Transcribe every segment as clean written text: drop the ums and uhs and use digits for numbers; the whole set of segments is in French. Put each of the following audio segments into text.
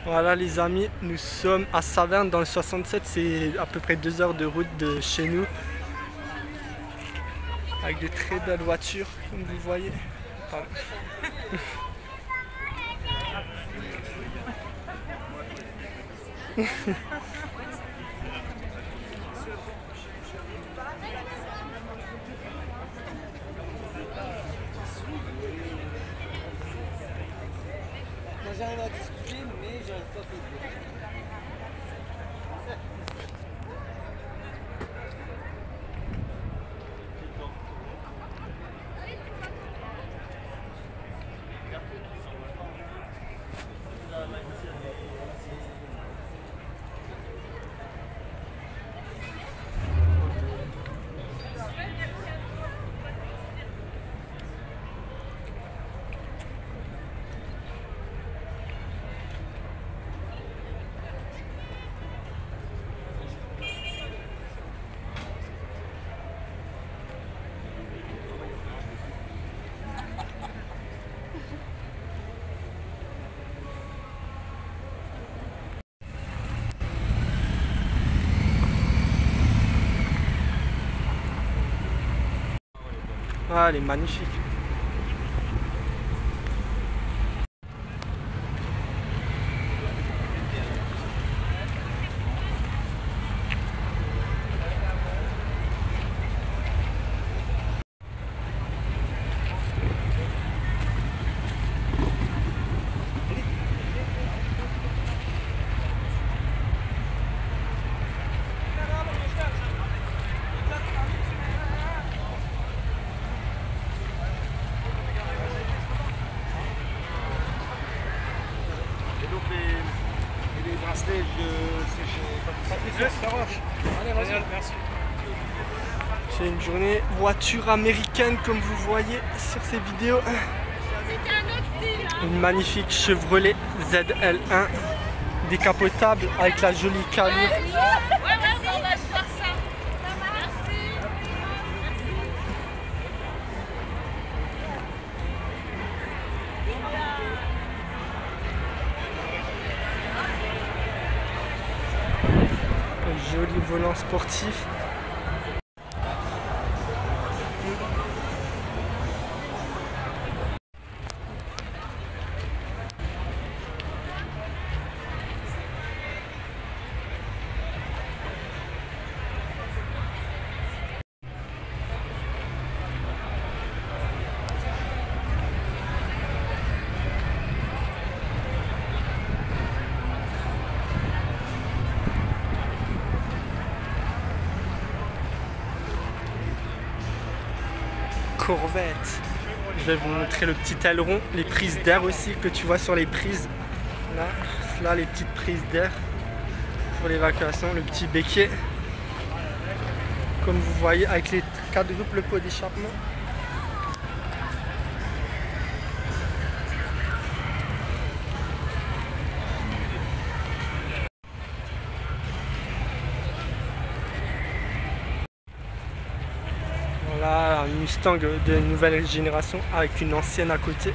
Voilà les amis, nous sommes à Saverne dans le 67, c'est à peu près 2 heures de route de chez nous. Avec de très belles voitures, comme vous voyez. Pardon. J'arrive à discuter, mais j'arrive pas à payer. Ah, elle est magnifique. C'est une journée voiture américaine comme vous voyez sur ces vidéos. Une magnifique Chevrolet ZL1 décapotable avec la jolie calibre. Un joli volant sportif. Corvette. Je vais vous montrer le petit aileron, les prises d'air aussi que tu vois sur les prises. Là les petites prises d'air pour l'évacuation, le petit béquet. Comme vous voyez avec les quadruples pots d'échappement. Voilà, un Mustang de nouvelle génération avec une ancienne à côté.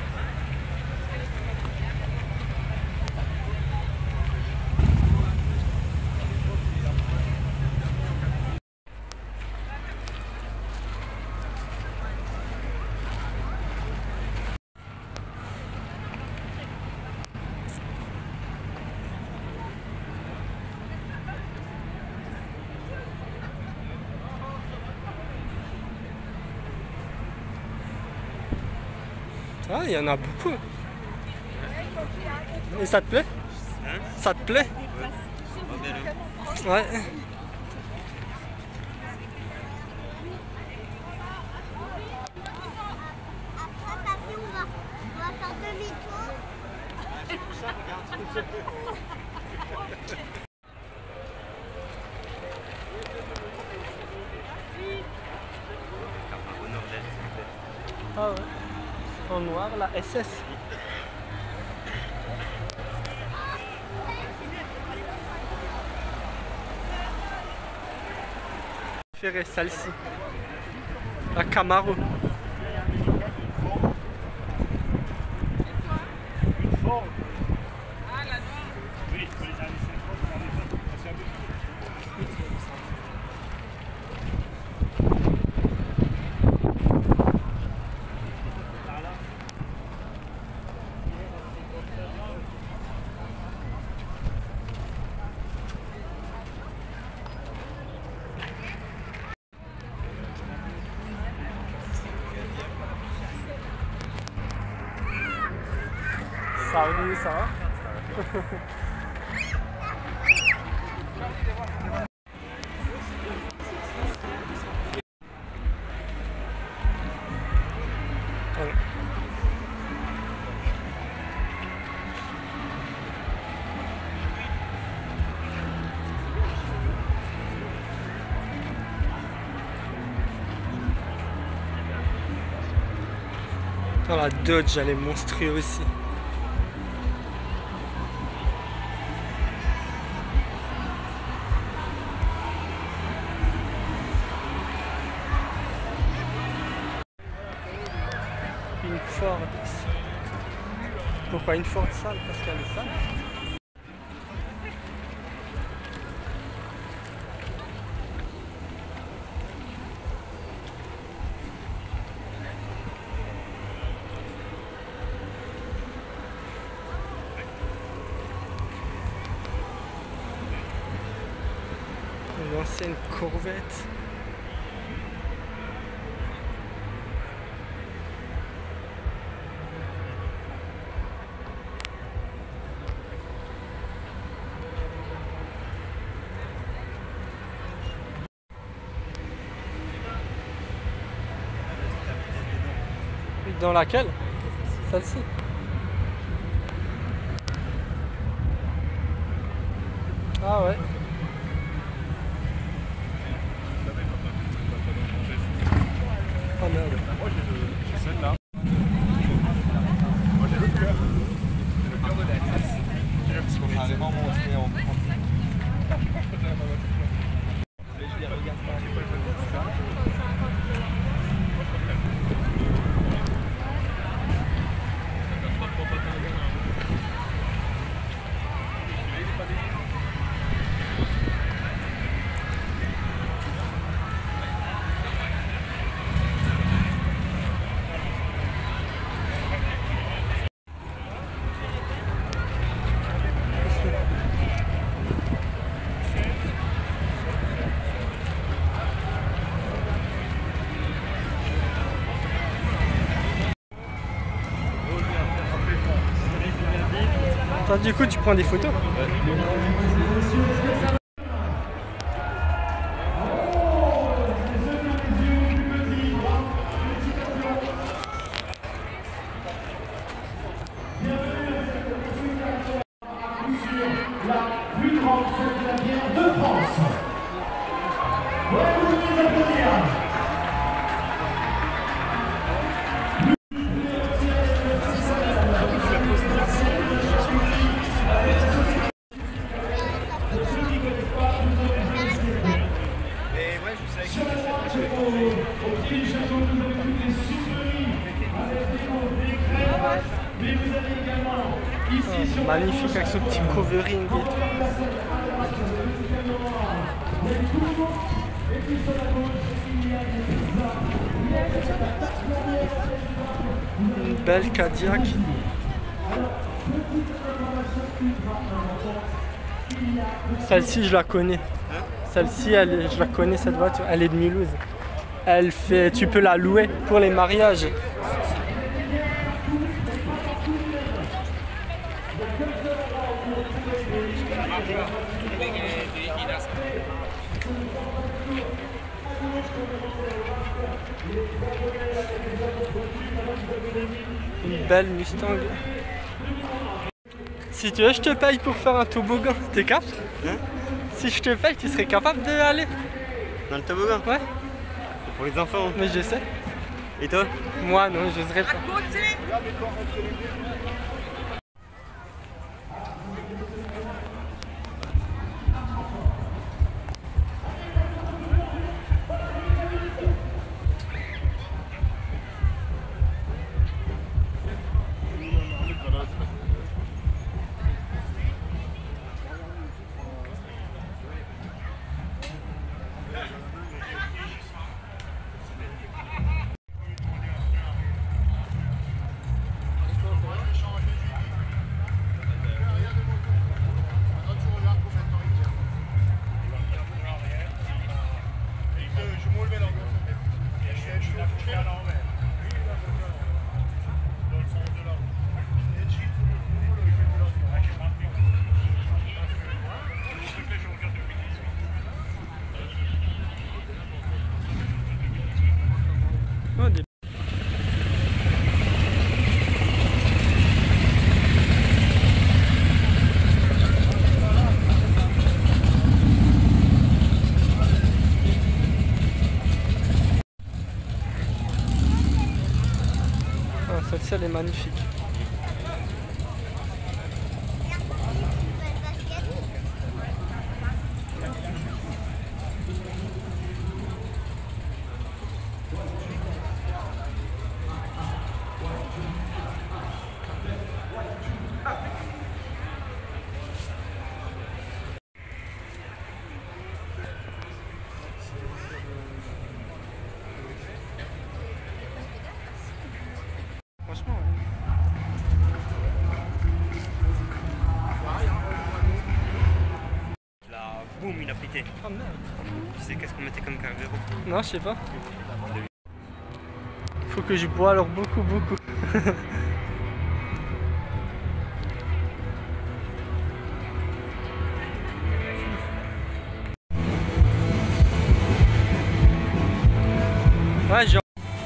Ah, il y en a beaucoup. Et ça te plaît? Ça te plaît? Ouais. Ah ouais. En noir, la SS. Je préfère celle-ci. La Camaro. Salut, ça va? Dans la Dodge, elle est monstrueuse aussi. Une Ford. Pourquoi une Ford sale? Parce qu'elle est sale. Une ancienne Corvette. Dans laquelle? Celle-ci. Ah ouais. Oh merde. Moi j'ai celle-là. Moi j'ai le cœur. Le cœur de la classe. Parce qu'on a vraiment montré en je les regarde pas. Toi, du coup, tu prends des photos? La plus grande fête de la bière de France. Ouais, vous pouvez applaudir. Magnifique avec ce petit covering et tout. Une belle Cadillac. Celle-ci je la connais. Celle-ci je la connais cette voiture. Elle est de Mulhouse. Elle fait, tu peux la louer pour les mariages. Une belle Mustang. Si tu veux, je te paye pour faire un toboggan. T'es capable? Hein? Si je te paye, tu serais capable d'aller? Dans le toboggan? Ouais. C'est pour les enfants. Mais je sais. Et toi? Moi, non, j'oserais pas. elle est magnifique. Franchement, Là, boum, il a pété. oh merde. Tu sais qu'est-ce qu'on mettait comme carburant? Non, je sais pas. Faut que je bois alors beaucoup. Ouais, genre.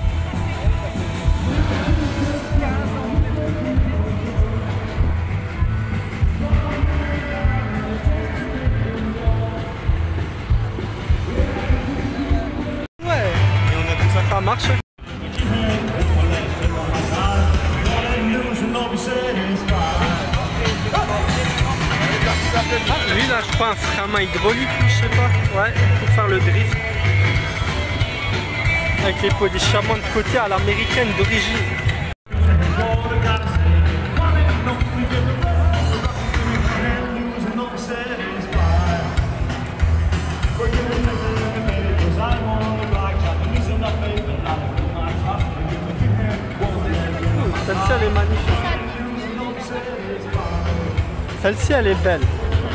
Ouais, Et on a comme ça. ça marche. Ah, lui là, je crois un frein à main hydraulique, je sais pas. Ouais, pour faire le drift. Avec les pots d'échappement de côté à l'américaine d'origine. Celle-ci elle est magnifique. Celle-ci elle est belle.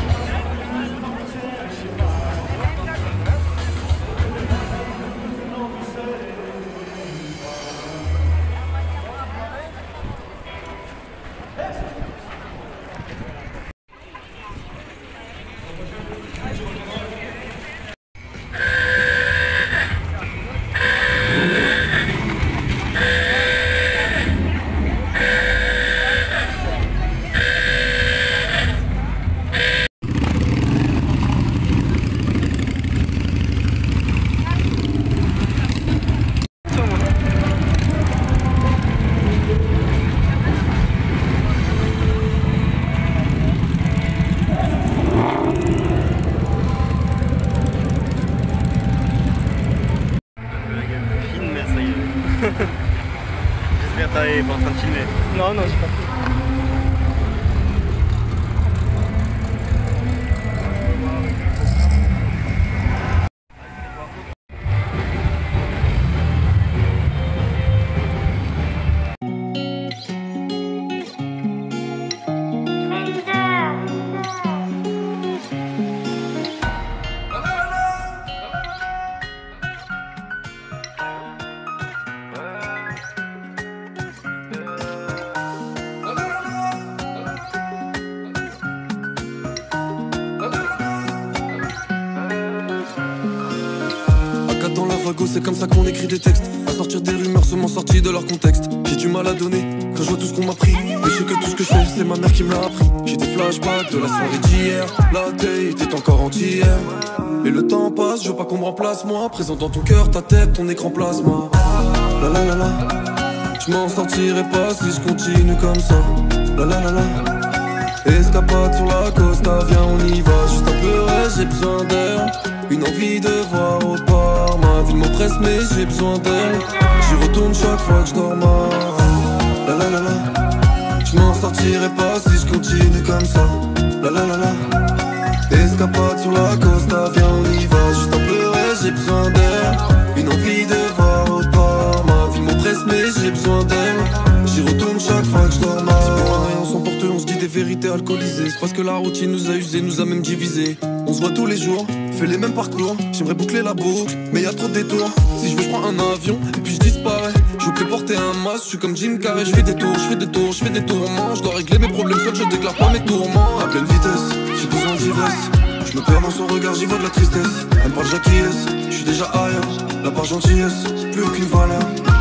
J'espère que t'es pas en train de filmer. Non, j'ai pas fait. Dans la vago, c'est comme ça qu'on écrit des textes. À sortir des rumeurs seulement sorties de leur contexte. J'ai du mal à donner quand je vois tout ce qu'on m'a pris. Mais je sais que tout ce que je fais, c'est ma mère qui me l'a appris. J'ai des flashbacks de la soirée d'hier. La date est encore entière. Et le temps passe, je veux pas qu'on me remplace moi. Présent dans ton cœur, ta tête, ton écran plasma. La la la la. Je m'en sortirai pas si je continue comme ça. La la la la. Escapade sur la costa, viens on y va. Juste un peu, ouais, j'ai besoin d'air. Une envie de voir autre part. Ma vie m'oppresse mais j'ai besoin d'elle. J'y retourne chaque fois que je dors mal. La la la la. Je m'en sortirai pas si je continue comme ça. La la la la. Escapade sur la costa, viens on y va. Juste un peu, ouais, j'ai besoin d'air. Une envie de voir autre part. Ma vie m'oppresse mais j'ai besoin d'elle. J'y retourne chaque fois que je dors mal. C'est pour un rien sans porteux, on se dit des vérités alcoolisées. C'est parce que la routine nous a usés, nous a même divisés. On se voit tous les jours, fait les mêmes parcours. J'aimerais boucler la boucle, mais y a trop de détours. Si je veux, je prends un avion et puis je disparais. Je veux plus porter un masque, je suis comme Jim Carrey. Je fais des tours, je fais des tours, je fais des tourments. Je dois régler mes problèmes seuls, je déclare pas mes tourments. À pleine vitesse, j'ai besoin d'ivresse. Je me perds dans son regard, j'y vois de la tristesse. Elle me parle j'acquiesce, je suis déjà ailleurs. La part gentillesse, plus aucune valeur.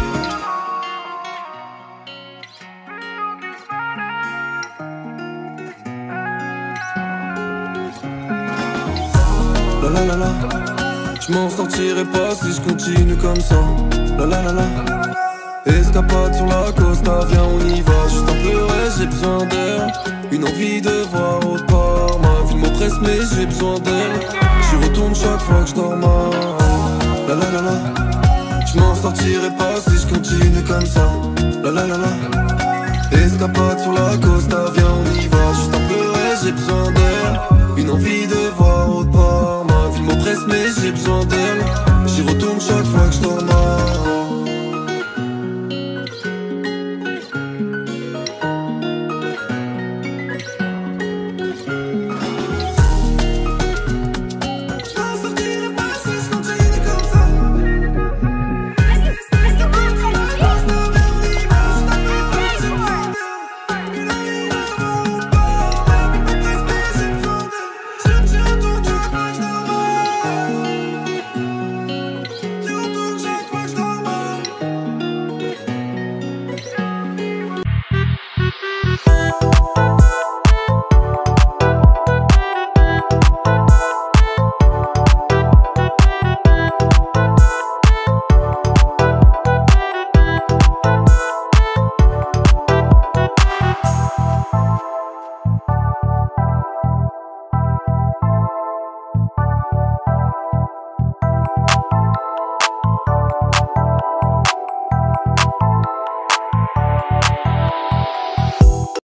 La la la la. Je m'en sortirai pas si je continue comme ça. La la la la. Escapade sur la costa, viens on y va. Juste un peu, ouais, j'ai besoin d'air. Une envie de voir autre part. Ma vie m'oppresse mais j'ai besoin d'elle. J'y retourne chaque fois que je dors mal. La la la la. Je m'en sortirai pas si je continue comme ça. La la la la. Escapade sur la costa, viens on y va. Juste un peu, ouais, j'ai besoin d'air. Une envie de